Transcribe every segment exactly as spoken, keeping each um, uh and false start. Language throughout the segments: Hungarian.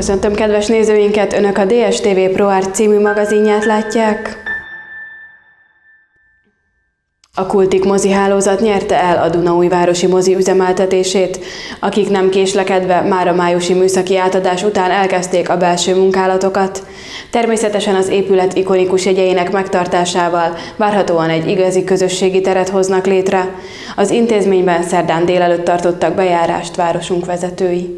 Köszöntöm kedves nézőinket, Önök a dé es té vé ProArt című magazinját látják. A Kultik mozihálózat nyerte el a Dunaújvárosi mozi üzemeltetését, akik nem késlekedve már a májusi műszaki átadás után elkezdték a belső munkálatokat. Természetesen az épület ikonikus jegyeinek megtartásával várhatóan egy igazi közösségi teret hoznak létre. Az intézményben szerdán délelőtt tartottak bejárást városunk vezetői.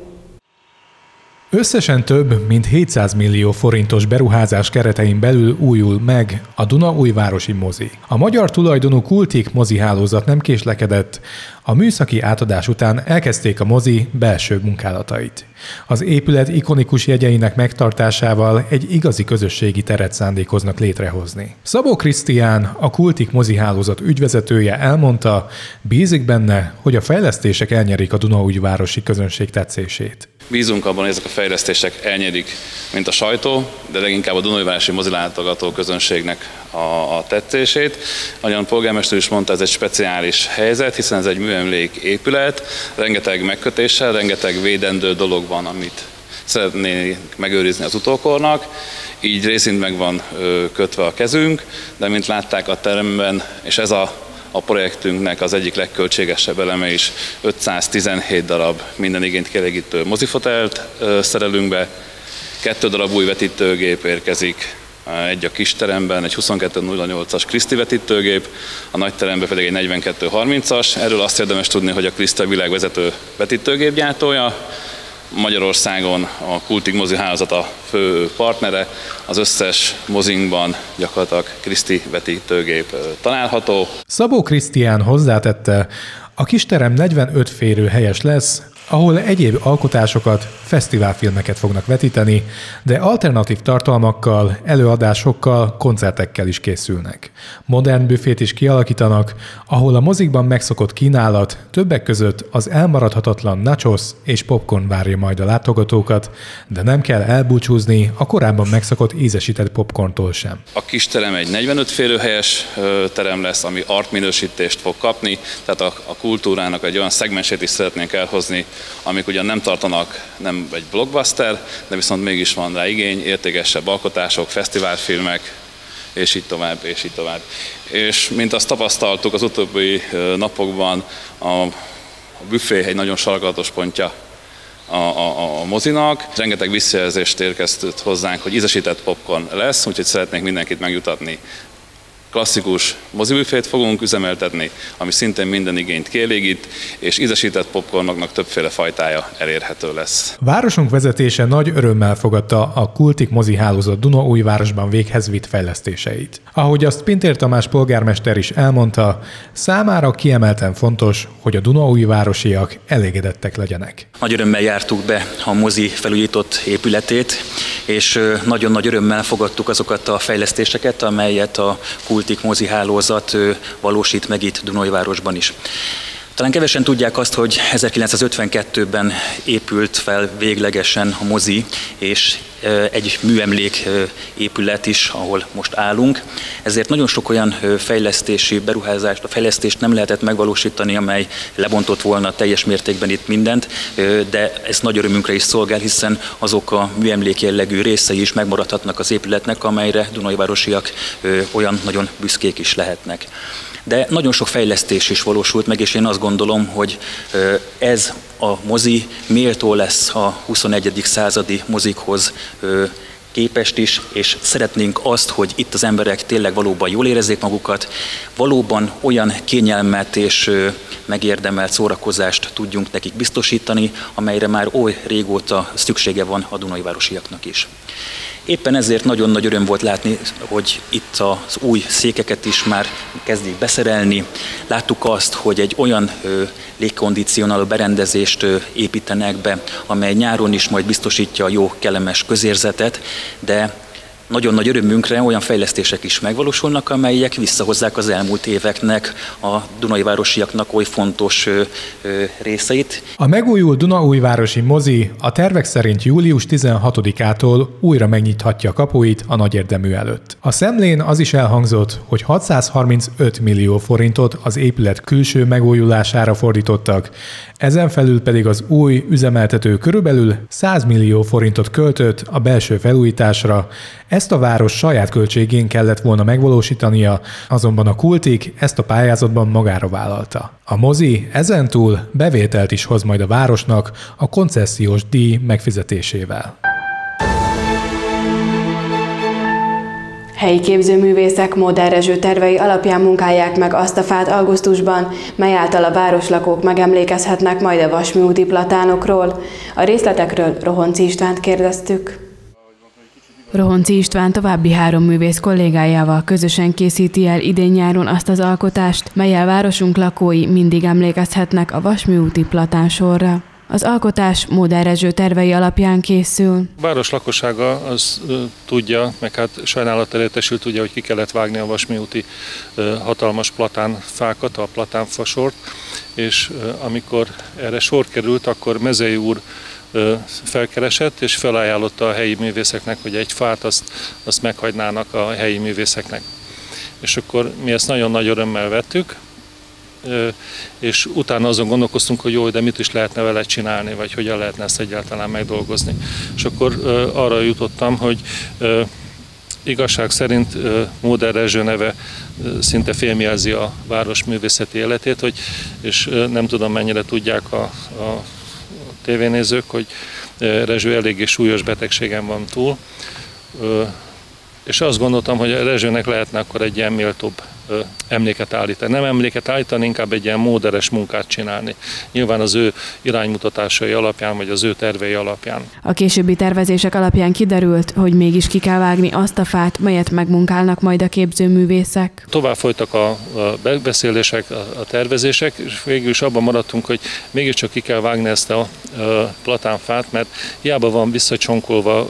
Összesen több mint hétszáz millió forintos beruházás keretein belül újul meg a Dunaújvárosi mozi. A magyar tulajdonú Kultik mozihálózat nem késlekedett, a műszaki átadás után elkezdték a mozi belső munkálatait. Az épület ikonikus jegyeinek megtartásával egy igazi közösségi teret szándékoznak létrehozni. Szabó Krisztián, a Kultik mozihálózat ügyvezetője elmondta, bízik benne, hogy a fejlesztések elnyerik a Dunaújvárosi közönség tetszését. Bízunk abban, hogy ezek a fejlesztések elnyerik, mint a sajtó, de leginkább a Dunaújvárosi mozilátogató közönségnek a, a tetszését. Ahogyan a polgármester is mondta, ez egy speciális helyzet, hiszen ez egy műemlék épület, rengeteg megkötéssel, rengeteg védendő dolog van, amit szeretnénk megőrizni az utókornak. Így részint meg van kötve a kezünk, de mint látták a teremben, és ez a A projektünknek az egyik legköltségesebb eleme is, ötszáztizenhét darab minden igényt kielégítő mozifotelt szerelünk be, kettő darab új vetítőgép érkezik, egy a kis teremben, egy huszonkettő nulla nyolcas Christie vetítőgép, a nagy teremben pedig egy negyvenkettő harmincas. Erről azt érdemes tudni, hogy a Christie a világvezető vetítőgépgyártója. Magyarországon a Kultik mozihálózat a fő partnere, az összes mozinkban gyakorlatilag Christie vetítőgép található. Szabó Krisztián hozzátette, a kisterem negyvenöt férőhelyes lesz, ahol egyéb alkotásokat, fesztiválfilmeket fognak vetíteni, de alternatív tartalmakkal, előadásokkal, koncertekkel is készülnek. Modern büfét is kialakítanak, ahol a mozikban megszokott kínálat, többek között az elmaradhatatlan nachos és popcorn várja majd a látogatókat, de nem kell elbúcsúzni a korábban megszokott ízesített popcorntól sem. A kisterem egy negyvenöt férőhelyes terem lesz, ami art minősítést fog kapni, tehát a, a kultúrának egy olyan szegmensét is szeretnénk elhozni, amik ugyan nem tartanak, nem egy blockbuster, de viszont mégis van rá igény, értékesebb alkotások, fesztiválfilmek, és így tovább, és így tovább. És mint azt tapasztaltuk az utóbbi napokban, a, a büfé egy nagyon sarkalatos pontja a, a, a mozinak. Rengeteg visszajelzést érkezett hozzánk, hogy ízesített popcorn lesz, úgyhogy szeretnénk mindenkit megjutatni. Klasszikus mozibüfét fogunk üzemeltetni, ami szintén minden igényt kielégít, és ízesített popcornoknak többféle fajtája elérhető lesz. Városunk vezetése nagy örömmel fogadta a Kultik mozihálózat Dunaújvárosban véghez vitt fejlesztéseit. Ahogy azt Pintér Tamás polgármester is elmondta, számára kiemelten fontos, hogy a dunaújvárosiak elégedettek legyenek. Nagy örömmel jártuk be a mozi felújított épületét, és nagyon nagy örömmel fogadtuk azokat a fejlesztéseket, amelyet a Kultik mozihálózat valósít meg itt Dunaújvárosban is. Talán kevesen tudják azt, hogy ezerkilencszázötvenkettőben épült fel véglegesen a mozi, és egy műemlék épület is, ahol most állunk. Ezért nagyon sok olyan fejlesztési beruházást, a fejlesztést nem lehetett megvalósítani, amely lebontott volna teljes mértékben itt mindent, de ez nagy örömünkre is szolgál, hiszen azok a műemlék jellegű részei is megmaradhatnak az épületnek, amelyre dunaújvárosiak olyan nagyon büszkék is lehetnek. De nagyon sok fejlesztés is valósult meg, és én azt gondolom, hogy ez a mozi méltó lesz a huszonegyedik századi mozikhoz képest is, és szeretnénk azt, hogy itt az emberek tényleg valóban jól érezzék magukat, valóban olyan kényelmet és megérdemelt szórakozást tudjunk nekik biztosítani, amelyre már oly régóta szüksége van a dunaújvárosiaknak is. Éppen ezért nagyon nagy öröm volt látni, hogy itt az új székeket is már kezdik beszerelni. Láttuk azt, hogy egy olyan ö, légkondicionáló berendezést ö, építenek be, amely nyáron is majd biztosítja a jó, kellemes közérzetet, de Nagyon nagy örömünkre olyan fejlesztések is megvalósulnak, amelyek visszahozzák az elmúlt éveknek a dunaújvárosiaknak oly fontos ö, ö, részeit. A megújult Dunaújvárosi mozi a tervek szerint július tizenhatodikától újra megnyithatja kapuit a nagyérdemű előtt. A szemlén az is elhangzott, hogy hatszázharmincöt millió forintot az épület külső megújulására fordítottak, ezen felül pedig az új üzemeltető körülbelül száz millió forintot költött a belső felújításra. Ezt a város saját költségén kellett volna megvalósítania, azonban a Kultik ezt a pályázatban magára vállalta. A mozi ezentúl bevételt is hoz majd a városnak a koncesziós díj megfizetésével. Helyi képzőművészek Móder Rezső tervei alapján munkálják meg azt a fát augusztusban, mely által a városlakók megemlékezhetnek majd a vasműúti platánokról. A részletekről Rohonczy Istvánt kérdeztük. Rohonczy István további három művész kollégájával közösen készíti el idén-nyáron azt az alkotást, mellyel városunk lakói mindig emlékezhetnek a vasműúti platánsorra. Az alkotás Móder Rezső tervei alapján készül. A város lakossága az uh, tudja, meg hát sajnálattal értesült, tudja, hogy ki kellett vágni a vasműúti uh, hatalmas platánfákat, a platánfasort, és uh, amikor erre sor került, akkor Mezei úr uh, felkeresett, és felajánlotta a helyi művészeknek, hogy egy fát azt, azt meghagynának a helyi művészeknek. És akkor mi ezt nagyon nagy örömmel vettük, és utána azon gondolkoztunk, hogy jó, de mit is lehetne vele csinálni, vagy hogyan lehetne ezt egyáltalán megdolgozni. És akkor arra jutottam, hogy igazság szerint Móder Rezső neve szinte félmjelzi a város művészeti életét, hogy, és nem tudom mennyire tudják a, a tévénézők, hogy Rezső eléggé súlyos betegségen van túl, és azt gondoltam, hogy a Rezsőnek lehetne akkor egy ilyen méltóbb emléket állítani. Nem emléket állítani, inkább egy ilyen móderes munkát csinálni. Nyilván az ő iránymutatásai alapján, vagy az ő tervei alapján. A későbbi tervezések alapján kiderült, hogy mégis ki kell vágni azt a fát, melyet megmunkálnak majd a képzőművészek. Tovább folytak a megbeszélések, a tervezések, és végül is abban maradtunk, hogy mégiscsak ki kell vágni ezt a platánfát, mert hiába van visszacsonkolva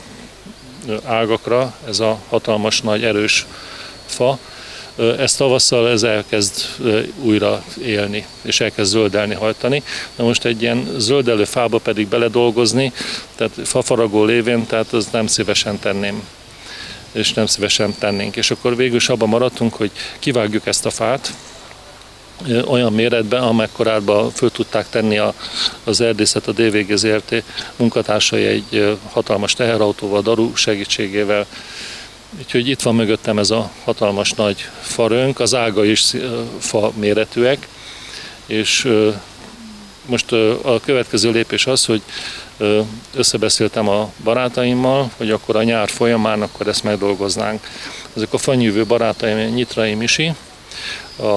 ágakra ez a hatalmas, nagy, erős fa, ezt tavasszal ez elkezd újra élni, és elkezd zöldelni, hajtani. Na most egy ilyen zöldelő fába pedig beledolgozni, tehát fafaragó lévén, tehát az nem szívesen tenném, és nem szívesen tennénk. És akkor végül is abban maradtunk, hogy kivágjuk ezt a fát olyan méretben, amekkorában föl tudták tenni a, az erdészet, a dé vé gé zé er té munkatársai egy hatalmas teherautóval, daru segítségével. Úgyhogy itt van mögöttem ez a hatalmas nagy farönk, az ága is fa méretűek, és most a következő lépés az, hogy összebeszéltem a barátaimmal, hogy akkor a nyár folyamán akkor ezt megdolgoznánk. Ezek a fanyűvő barátaim, Nyitrai Misi, a,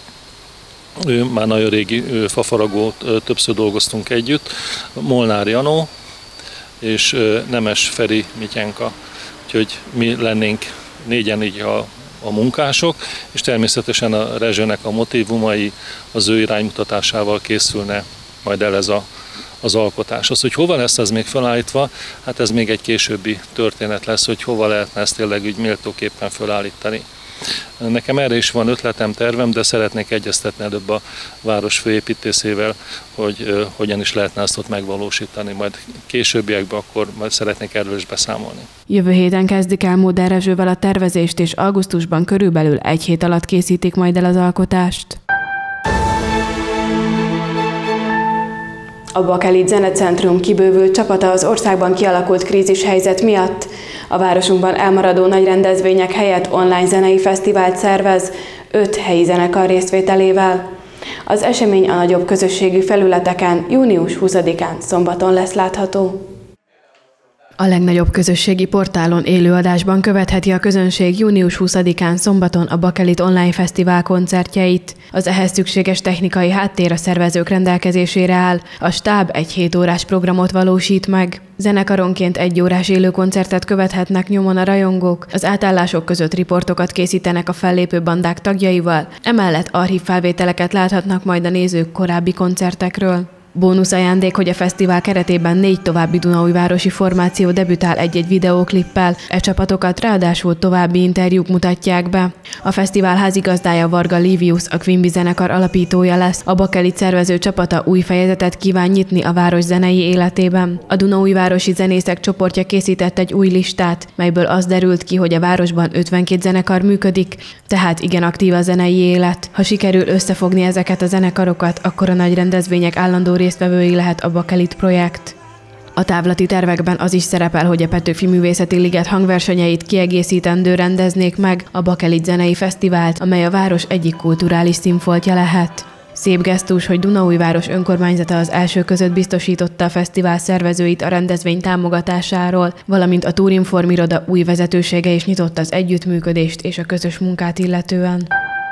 ő már nagyon régi fafaragót, többször dolgoztunk együtt, Molnár Janó és Nemes Feri Mityenka. Úgyhogy mi lennénk négyen így a, a munkások, és természetesen a Rezsőnek a motívumai az ő iránymutatásával készülne majd el ez a, az alkotás. Az, hogy hova lesz ez még felállítva, hát ez még egy későbbi történet lesz, hogy hova lehetne ezt tényleg úgy méltóképpen felállítani. Nekem erre is van ötletem, tervem, de szeretnék egyeztetni előbb a város főépítészével, hogy uh, hogyan is lehetne ezt ott megvalósítani. Majd későbbiekben akkor majd szeretnék erről is beszámolni. Jövő héten kezdik el Móder Rezsővel a tervezést, és augusztusban körülbelül egy hét alatt készítik majd el az alkotást. A Bakelit Zenecentrum kibővült csapata az országban kialakult krízishelyzet miatt a városunkban elmaradó nagy rendezvények helyett online zenei fesztivált szervez öt helyi zenekar részvételével. Az esemény a nagyobb közösségű felületeken június huszadikán szombaton lesz látható. A legnagyobb közösségi portálon élőadásban követheti a közönség június huszadikán szombaton a Bakelit Online Fesztivál koncertjeit. Az ehhez szükséges technikai háttér a szervezők rendelkezésére áll, a stáb egy hét órás programot valósít meg. Zenekaronként egy órás élő koncertet követhetnek nyomon a rajongók, az átállások között riportokat készítenek a fellépő bandák tagjaival, emellett archív felvételeket láthatnak majd a nézők korábbi koncertekről. Bónusz ajándék, hogy a fesztivál keretében négy további dunaújvárosi formáció debütál egy-egy videóklippel, e csapatokat ráadásul további interjúk mutatják be. A fesztivál házigazdája Varga Livius, a Quimby zenekar alapítója lesz, a Bakelit szervező csapata új fejezetet kíván nyitni a város zenei életében. A dunaújvárosi zenészek csoportja készített egy új listát, melyből az derült ki, hogy a városban ötvenkét zenekar működik, tehát igen aktív a zenei élet. Ha sikerül összefogni ezeket a zenekarokat, akkor a nagy rendezvények állandó résztvevői lehet a Bakelit projekt. A távlati tervekben az is szerepel, hogy a Petőfi Művészeti Liget hangversenyeit kiegészítendő rendeznék meg a Bakelit zenei fesztivált, amely a város egyik kulturális színfoltja lehet. Szép gesztus, hogy Dunaújváros önkormányzata az első között biztosította a fesztivál szervezőit a rendezvény támogatásáról, valamint a Tourinform iroda új vezetősége is nyitott az együttműködést és a közös munkát illetően.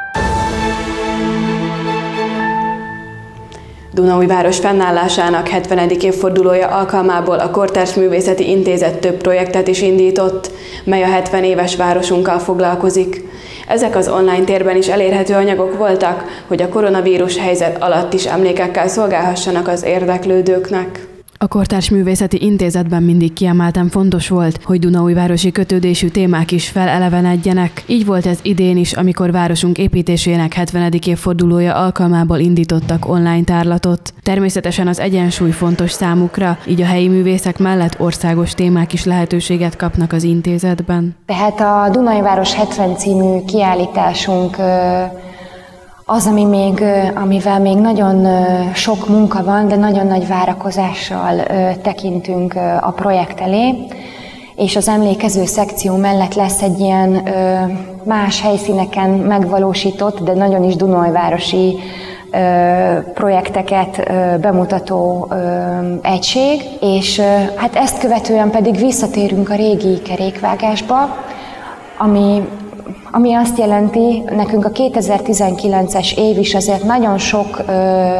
Dunaújváros fennállásának hetvenedik évfordulója alkalmából a Kortárs Művészeti Intézet több projektet is indított, mely a hetven éves városunkkal foglalkozik. Ezek az online térben is elérhető anyagok voltak, hogy a koronavírus helyzet alatt is emlékekkel szolgálhassanak az érdeklődőknek. A Kortárs Művészeti Intézetben mindig kiemelten fontos volt, hogy dunaújvárosi kötődésű témák is felelevenedjenek. Így volt ez idén is, amikor városunk építésének hetvenedik évfordulója alkalmából indítottak online tárlatot. Természetesen az egyensúly fontos számukra, így a helyi művészek mellett országos témák is lehetőséget kapnak az intézetben. Tehát a Dunaújváros hetven című kiállításunk az, ami még, amivel még nagyon sok munka van, de nagyon nagy várakozással tekintünk a projekt elé, és az emlékező szekció mellett lesz egy ilyen más helyszíneken megvalósított, de nagyon is dunaújvárosi projekteket bemutató egység, és hát ezt követően pedig visszatérünk a régi kerékvágásba, ami Ami azt jelenti, nekünk a kétezer-tizenkilences év is azért nagyon sok ö,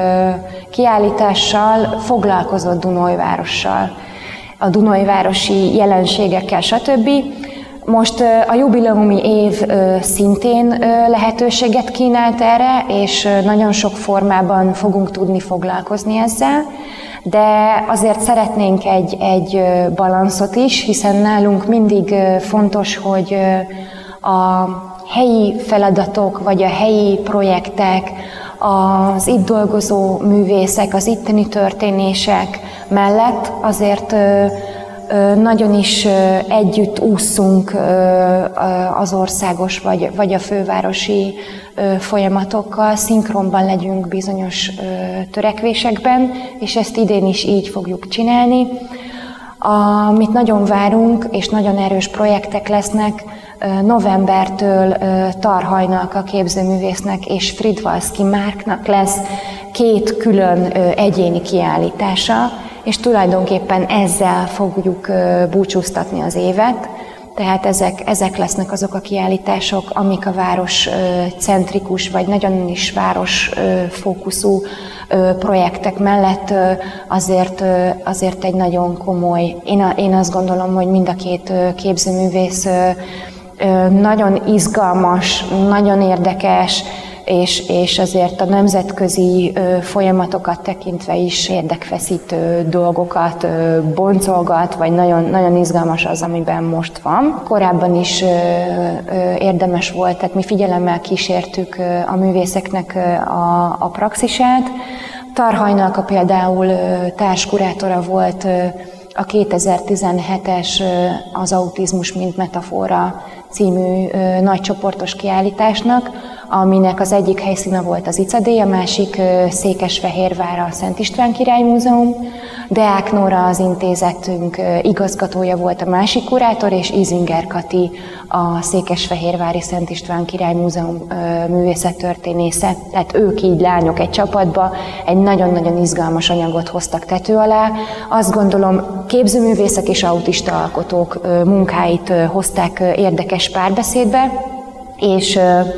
kiállítással foglalkozott Dunaújvárossal, a dunaújvárosi jelenségekkel, stb. Most ö, a jubileumi év ö, szintén ö, lehetőséget kínált erre, és ö, nagyon sok formában fogunk tudni foglalkozni ezzel, de azért szeretnénk egy, egy ö, balanszot is, hiszen nálunk mindig ö, fontos, hogy ö, a helyi feladatok, vagy a helyi projektek, az itt dolgozó művészek, az itteni történések mellett azért nagyon is együtt ússzunk az országos vagy, vagy a fővárosi folyamatokkal, szinkronban legyünk bizonyos törekvésekben, és ezt idén is így fogjuk csinálni. Amit nagyon várunk, és nagyon erős projektek lesznek, novembertől Tarhajnak, a képzőművésznek és Fridvalszki Márknak lesz két külön egyéni kiállítása, és tulajdonképpen ezzel fogjuk búcsúztatni az évet. Tehát ezek, ezek lesznek azok a kiállítások, amik a város centrikus, vagy nagyon is város fókuszú projektek mellett azért, azért egy nagyon komoly, én, én azt gondolom, hogy mind a két képzőművész nagyon izgalmas, nagyon érdekes, és, és azért a nemzetközi folyamatokat tekintve is érdekfeszítő dolgokat boncolgat, vagy nagyon, nagyon izgalmas az, amiben most van. Korábban is érdemes volt, tehát mi figyelemmel kísértük a művészeknek a, a praxisát. Tarhajnak a például társkurátora volt a kétezer-tizenhetes az autizmus mint metafora című ö, nagycsoportos kiállításnak, aminek az egyik helyszíne volt az Icadé, a másik ö, Székesfehérvár, a Szent István Király Múzeum. Deák Nóra, az intézetünk ö, igazgatója volt a másik kurátor, és Izinger Kati, a Székesfehérvári Szent István Király Múzeum ö, művészettörténésze. Tehát ők így lányok egy csapatba egy nagyon-nagyon izgalmas anyagot hoztak tető alá. Azt gondolom, képzőművészek és autista alkotók ö, munkáit ö, hozták ö, érdekes párbeszédbe, és,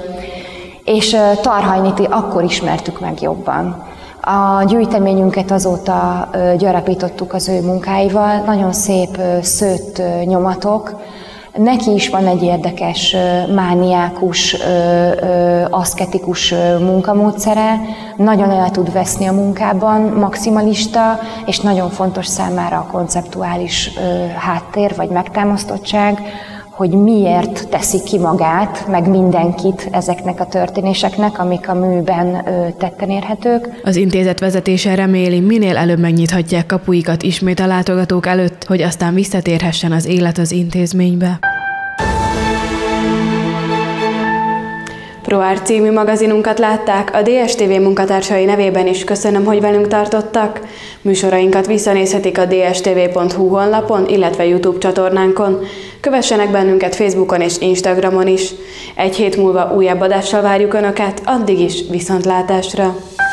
és Tarhajnit akkor ismertük meg jobban. A gyűjteményünket azóta gyarapítottuk az ő munkáival, nagyon szép szőtt nyomatok, Neki is van egy érdekes, mániákus, aszketikus munkamódszere, nagyon el tud veszni a munkában, maximalista, és nagyon fontos számára a konceptuális háttér vagy megtámasztottság, hogy miért teszi ki magát, meg mindenkit ezeknek a történéseknek, amik a műben tetten érhetők. Az intézet vezetése reméli, minél előbb megnyithatják kapuikat ismét a látogatók előtt, hogy aztán visszatérhessen az élet az intézménybe. ProArt című magazinunkat látták, a dé es té vé munkatársai nevében is köszönöm, hogy velünk tartottak. Műsorainkat visszanézhetik a d s t v pont h u honlapon, illetve YouTube csatornánkon. Kövessenek bennünket Facebookon és Instagramon is. Egy hét múlva újabb adással várjuk Önöket, addig is viszontlátásra!